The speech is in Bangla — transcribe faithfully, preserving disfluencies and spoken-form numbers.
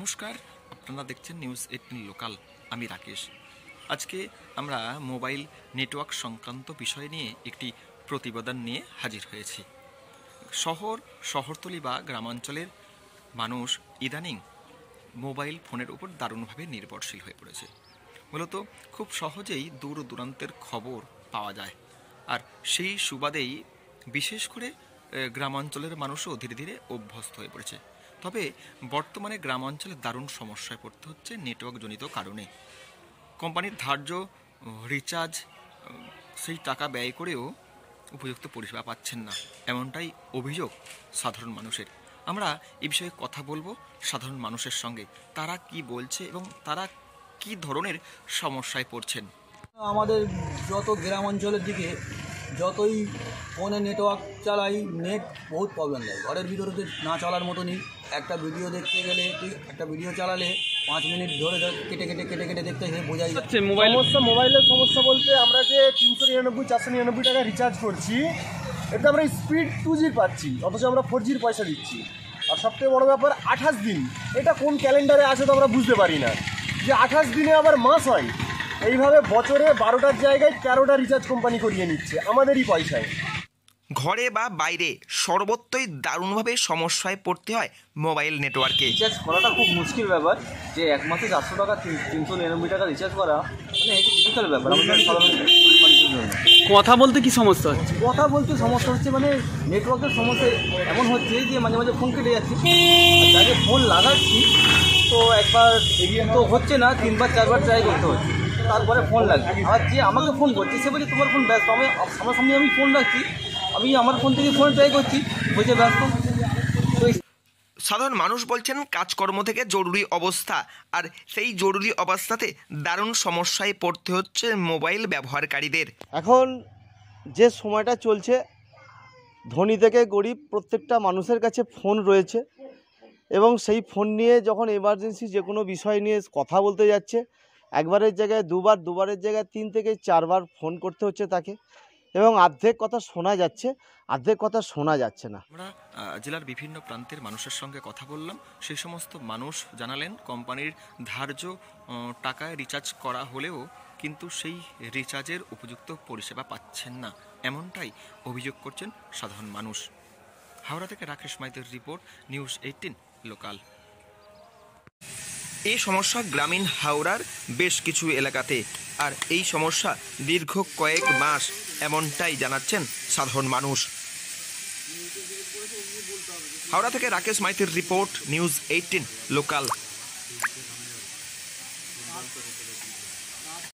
নমস্কার, আপনারা দেখছেন নিউজ এইটিন লোকাল। আমি রাকেশ। আজকে আমরা মোবাইল নেটওয়ার্ক সংক্রান্ত বিষয় নিয়ে একটি প্রতিবেদন নিয়ে হাজির হয়েছি। শহর শহরতলি বা গ্রামাঞ্চলের মানুষ ইদানিং মোবাইল ফোনের উপর দারুণভাবে নির্ভরশীল হয়ে পড়েছে। মূলত খুব সহজেই দূর দূরান্তের খবর পাওয়া যায়, আর সেই সুবাদেই বিশেষ করে গ্রামাঞ্চলের মানুষও ধীরে ধীরে অভ্যস্ত হয়ে পড়েছে। তবে বর্তমানে গ্রামাঞ্চলে দারুণ সমস্যায় পড়তে হচ্ছে নেটওয়ার্কজনিত কারণে। কোম্পানির ধার্য রিচার্জ সেই টাকা ব্যয় করেও উপযুক্ত পরিষেবা পাচ্ছেন না, এমনটাই অভিযোগ সাধারণ মানুষের। আমরা এই বিষয়ে কথা বলবো সাধারণ মানুষের সঙ্গে, তারা কি বলছে এবং তারা কি ধরনের সমস্যায় পড়ছেন। আমাদের যত গ্রাম অঞ্চলের দিকে যতই ফোনে নেটওয়ার্ক চালাই, নেট বহুত প্রবলেম দেয়। ঘরের ভিতরে না চলার মতনই। একটা ভিডিও দেখতে গেলে একটা ভিডিও চালালে পাঁচ মিনিট ধরে কেটে কেটে কেটে কেটে দেখতে গেলে বোঝাই যাচ্ছে। মোবাইল সমস্যা মোবাইলের সমস্যা বলতে আমরা যে তিনশো নিরানব্বই চারশো নিরানব্বই টাকা রিচার্জ করছি, এতে আমরা স্পিড টু জি পাচ্ছি, অথচ আমরা ফোর জির পয়সা দিচ্ছি। আর সবথেকে বড় ব্যাপার আঠাশ দিন, এটা কোন ক্যালেন্ডারে আছে তো আমরা বুঝতে পারি না যে আঠাশ দিনে আবার মাস হয়। এইভাবে বছরে বারোটার জায়গায় তেরোটা রিচার্জ কোম্পানি করিয়ে নিচ্ছে আমাদেরই পয়সায়। ঘরে বা বাইরে সর্বত্রই দারুণভাবে সমস্যায় পড়তে হয় মোবাইল নেটওয়ার্কে। রিচার্জ করাটা খুব মুশকিল ব্যাপার, যে এক মাসে চারশো টাকা তিনশো নিরানব্বই টাকা রিচার্জ করা মানে একটু ডিফিকাল্ট ব্যাপার আমাদের সাধারণ মানুষের জন্য। কথা বলতে কি সমস্যা হচ্ছে? কথা বলতে সমস্যা হচ্ছে মানে নেটওয়ার্কের সমস্যা এমন হচ্ছে যে মাঝে মাঝে ফোন কেটে যাচ্ছে, যাকে ফোন লাগাচ্ছি তো একবার তো হচ্ছে না, তিনবার চারবার ট্রাই করতে হচ্ছে, তারপরে ফোন লাগছে। আর যে আমাকে ফোন করছে সে বলছে তোমার ফোন ব্যস্ত। আমি আমার সামনে আমি ফোন রাখছি, আমি আমার ফোন থেকে ফোন ট্রাই করছি, বলছে ব্যস্ত। সাধারণ মানুষ বলছেন কাজকর্ম থেকে জরুরি অবস্থা, আর সেই জরুরি অবস্থাতে দারুণ সমস্যায় পড়তে হচ্ছে মোবাইল ব্যবহারকারীদের। এখন যে সময়টা চলছে, ধনী থেকে গরিব প্রত্যেকটা মানুষের কাছে ফোন রয়েছে, এবং সেই ফোন নিয়ে যখন এমার্জেন্সি যে কোনো বিষয় নিয়ে কথা বলতে যাচ্ছে, একবারের জায়গায় দুবার, দুবারের জায়গায় তিন থেকে চারবার ফোন করতে হচ্ছে তাকে, এবং অর্ধেক কথা শোনা যাচ্ছে, অর্ধেক কথা শোনা যাচ্ছে না। আমরা জেলার বিভিন্ন প্রান্তের মানুষের সঙ্গে কথা বললাম। সেই সমস্ত মানুষ জানালেন কোম্পানির ধার্য টাকায় রিচার্জ করা হলেও কিন্তু সেই রিচার্জের উপযুক্ত পরিষেবা পাচ্ছেন না, এমনটাই অভিযোগ করছেন সাধারণ মানুষ। হাওড়া থেকে রাকেশ মাইতের রিপোর্ট, নিউজ এইটিন লোকাল। এই সমস্যা গ্রামীণ হাওড়ার বেশ কিছু এলাকাতে, আর এই সমস্যা দীর্ঘ কয়েক মাস, এমনটাই জানাচ্ছেন সাধারণ মানুষ। হাওড়া থেকে রাকেশ মাইতির রিপোর্ট, নিউজ এইটিন লোকাল।